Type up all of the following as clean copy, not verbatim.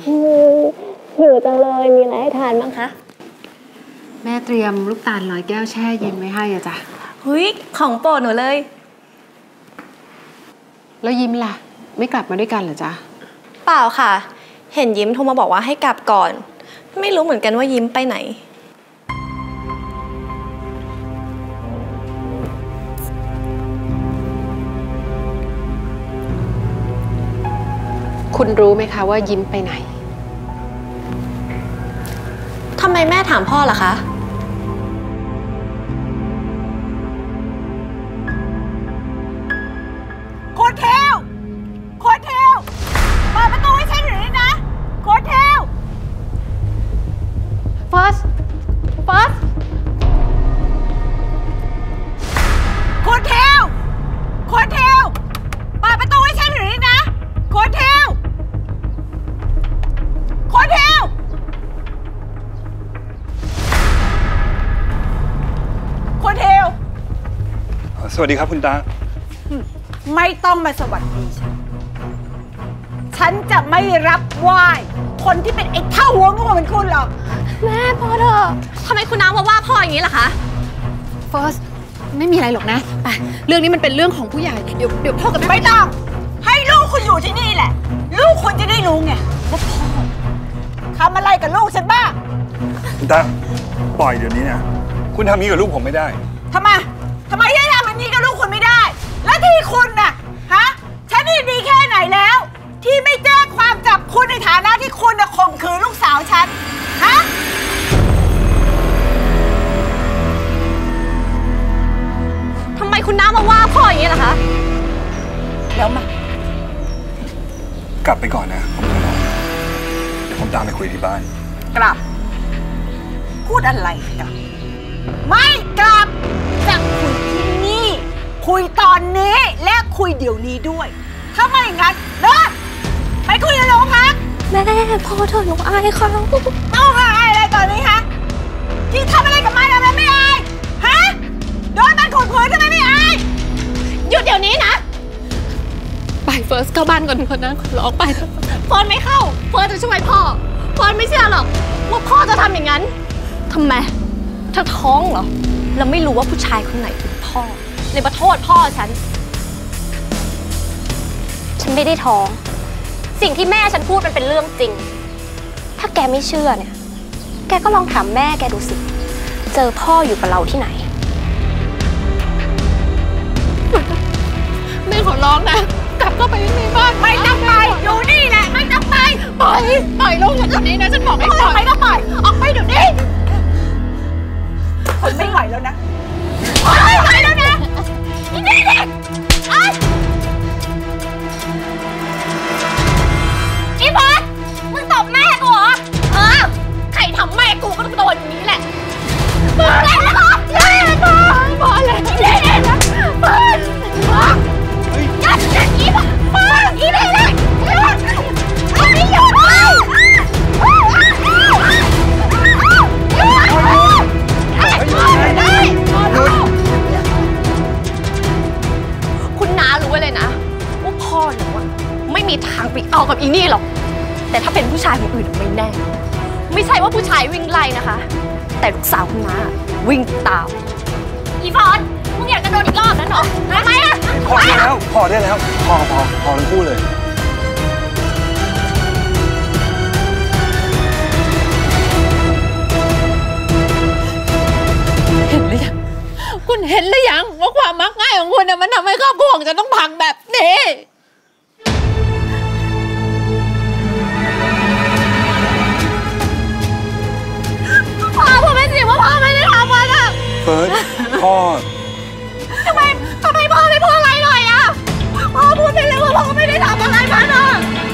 หิวจังเลยมีอะไรให้ทานบ้างคะแม่เตรียมลูกตาล100 แก้วแช่เย็นไว้ให้อะจ้ะเฮ้ยของโปรดหนูเลยแล้วยิ้มล่ะไม่กลับมาด้วยกันเหรอจ๊ะเปล่าค่ะเห็นยิ้มโทรมาบอกว่าให้กลับก่อนไม่รู้เหมือนกันว่ายิ้มไปไหนคุณรู้ไหมคะว่ายิ้มไปไหนทำไมแม่ถามพ่อล่ะคะโคตรเทลโคตรเทลเปิดประตูให้ฉันหน่อยนะโคตรเทลเฟิร์สโคตรเทลโคตรเทลเปิดประตูให้ฉันหน่อยนะโคตรเทลโคตรเทลโคตรเทลสวัสดีครับคุณตาไม่ต้องมาสวัสดีฉันจะไม่รับไหว้คนที่เป็นไอ้เท่าหัวงูเหมือนคุณหรอกแม่พอเถอะทำไมคุณน้ำมาว่าพ่ออย่างนี้ล่ะคะเฟิร์สไม่มีอะไรหรอกนะไปเรื่องนี้มันเป็นเรื่องของผู้ใหญ่เดี๋ยวพ่อกับแม่ไม่ต้องให้ลูกคุณอยู่ที่นี่แหละลูกคุณจะได้รู้ไงว่าพ่อทำอะไรกับลูกฉันบ้างคุณตาปล่อยเดี๋ยวนี้นะคุณทำนี้กับลูกผมไม่ได้ทำไมที่ทำแบบนี้กับลูกคุณไม่ได้แล้วที่คุณน่ะฮะฉันนี่ดีแค่ไหนแล้วที่ไม่แจ้งความจับคุณในฐานะที่คุณน่ะข่มขืนลูกสาวฉันฮะทำไมคุณน้ามาว่าพ่ออย่างนี้ล่ะคะแล้วมากลับไปก่อนนะผมขอร้องเดี๋ยวผมตามไปคุยที่บ้านกลับพูดอะไรกันไม่กลับจะคุยที่นี่คุยตอนนี้และคุยเดี๋ยวนี้ด้วยถ้าไม่อย่างนั้นเลิกไปคุยในโรงพักแม่พ่อเธอหนูอายเขาต้องอายอะไรตอนนี้ฮะที่ทำอะไรกับมันทำไมไม่อายฮะโดนมันข่มขืนทำไมไม่อายหยุดเดี๋ยวนี้นะไปเฟิร์สเข้าบ้านก่อนคนนะร้องไปเฟิร์สไม่เข้าเฟิร์สจะช่วยพ่อเฟิร์สไม่เชื่อหรอกว่าพ่อจะทำอย่างนั้นทำไมเธอท้องเหรอแล้วไม่รู้ว่าผู้ชายคนไหนเป็นพ่อเลยมาโทษพ่อฉันไม่ได้ท้องสิ่งที่แม่ฉันพูดมันเป็นเรื่องจริงถ้าแกไม่เชื่อเนี่ยแกก็ลองถามแม่แกดูสิเจอพ่ออยู่กับเราที่ไหนแม่ขอร้องนะกลับเข้าไปในบ้านไม่ต้องไปอยู่นี่แหละไม่ต้องไปปล่อยลูกฉันแบบนี้นะฉันบอกให้ปล่อยไปก็ปล่อยออกไปเดี๋ยวนี้คนไม่ไหวแล้วนะไม่ไหวแล้วนะนี่เด็กอีบอสมึงตบแม่กูเหรอใครทำแม่กูก็ต้องโดนอย่างนี้แหละบอสแล้วบอสแล้วบอสแล้วอีเด็กนะบอสยัดยัดอีบอสอีเด็กเลยไอ้หยุดคุณน้ารู้ไว้เลยนะว่าพ่อหนูไม่มีทางไปเอากับอีนี่หรอกแต่ถ้าเป็นผู้ชายคนอื่นไม่แน่ไม่ใช่ว่าผู้ชายวิ่งไล่นะคะแต่ลูกสาวคุณน้าวิ่งตามอีฟอนมึงอยากจะโดนอีกรอบนั้นเหรอทำไมอะพอได้แล้วพอทั้งคู่เลยเห็นหรือยังคุณเห็นหรือยังว่าความมักง่ายของคุณมันทำให้ครอบครัวของฉันต้องพังแบบนี้พ่อพูดไม่จริงว่าพ่อไม่ได้ทำมันอะเฟิร์สพ่อทำไมพ่อไม่พูดอะไรหน่อยอะพ่อพูดไปเลยว่าพ่อไม่ได้ทำอะไรมันอะ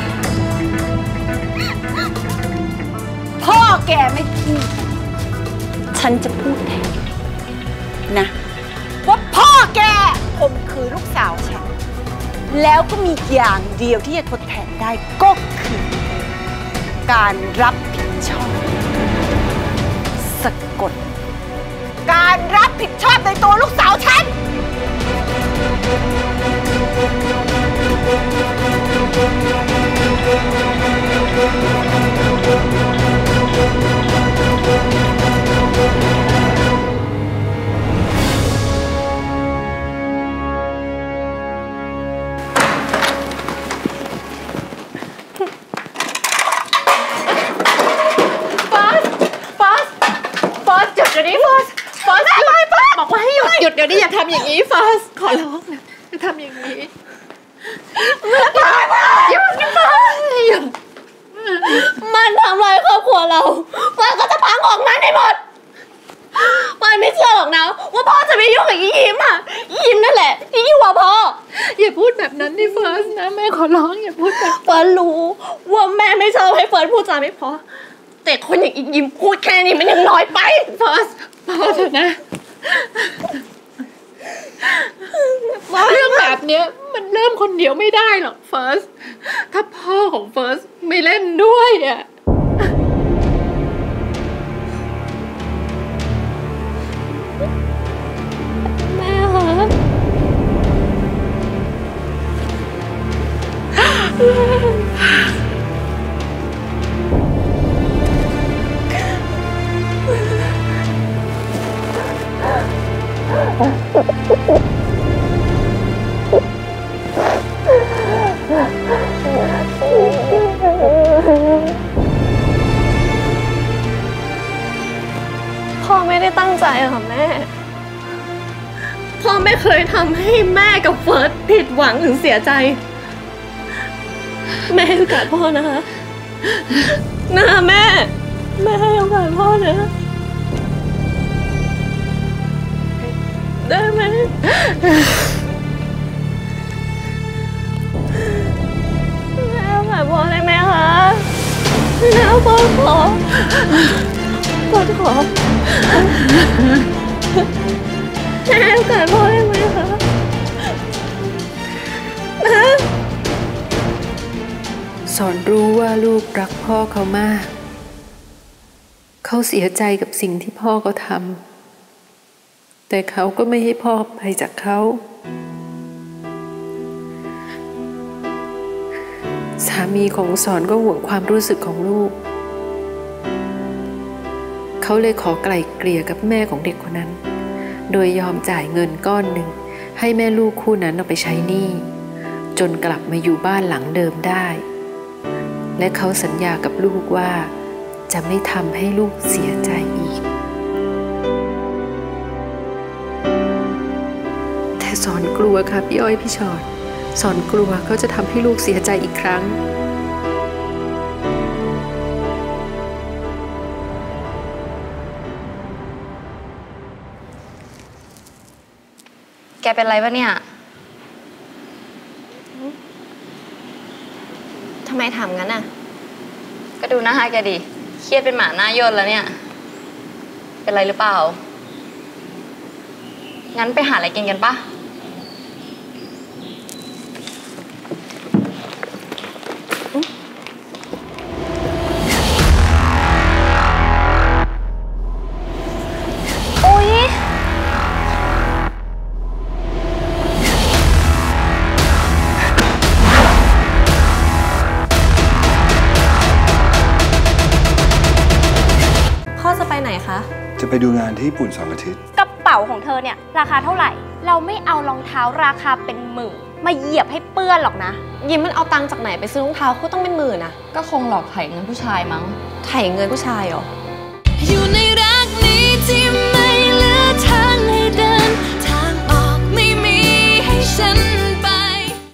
พ่อแกไม่พูดฉันจะพูดแทนนะว่าพ่อแกข่มขืนลูกสาวฉันแล้วก็มีอย่างเดียวที่จะทดแทนได้ก็คือการรับผิดชอบสะกดการรับผิดชอบในตัวลูกสาวฉัน Thank you. ดี๋ยวนี้อย่าทำอย่างนี้เฟิร์สขอร้องนะอย่าทำอย่างนี้อย่ามันทำลายครอบครัวเรามันก็จะพังของมันให้หมดมันไม่เชื่อหรอกนะว่าพ่อจะไม่ยุ่งกับอียิ้มอ่ะอียิ้มนั่นแหละที่ยุ่งกับพ่ออย่าพูดแบบนั้นดิเฟิร์สนะแม่ขอร้องอย่าพูดแบบเฟิร์นรู้ว่าแม่ไม่ชอบให้เฟิร์นพูดจาไม่เพราะแต่คนอย่างอียิ้มพูดแค่นี้มันยังน้อยไปเฟิร์สพอเถอะนะเรื่องแบบเนี้ยมันเริ่มคนเดียวไม่ได้หรอกเฟิร์สถ้าพ่อของเฟิร์สไม่เล่นด้วยอ่ะแม่คะพ่อไม่ได้ตั้งใจค่ะแม่พ่อไม่เคยทำให้แม่กับเฟิร์สผิดหวังหรือเสียใจแม่ให้โอกาสพ่อนะคะนะแม่ให้โอกาสพ่อนะได้ไหมแม่ให้โอกาสพ่อได้ไหมคะแล้วพ่อขอแม่ให้โอกาสพ่อได้ไหมคะสอนรู้ว่าลูกรักพ่อเขามากเขาเสียใจกับสิ่งที่พ่อเขาทำแต่เขาก็ไม่ให้พ่อไปจากเขาสามีของสอนก็ห่วงความรู้สึกของลูกเขาเลยขอไกล่เกลี่ยกับแม่ของเด็กคนนั้นโดยยอมจ่ายเงินก้อนหนึ่งให้แม่ลูกคู่นั้นเอาไปใช้หนี้จนกลับมาอยู่บ้านหลังเดิมได้และเขาสัญญากับลูกว่าจะไม่ทำให้ลูกเสียใจอีกแต่สอนกลัวค่ะพี่อ้อยพี่ชอดสอนกลัวเขาจะทำให้ลูกเสียใจอีกครั้งแกเป็นไรวะเนี่ยทำไมถามงั้นอ่ะก็ดูหน้าแกดิเครียดเป็นหมาหน้าย่นแล้วเนี่ยเป็นไรหรือเปล่างั้นไปหาอะไรกินกันปะจะไปดูงานที่ญี่ปุ่น2 อาทิตย์กระเป๋าของเธอเนี่ยราคาเท่าไหร่เราไม่เอารองเท้าราคาเป็นหมื่นมาเหยียบให้เปื้อนหรอกนะยิ้มมันเอาตังค์จากไหนไปซื้อรองเท้าคู่ต้องเป็นหมื่นนะก็คงหลอกไถเงินผู้ชายมั้งไถเงินผู้ชายเหรอ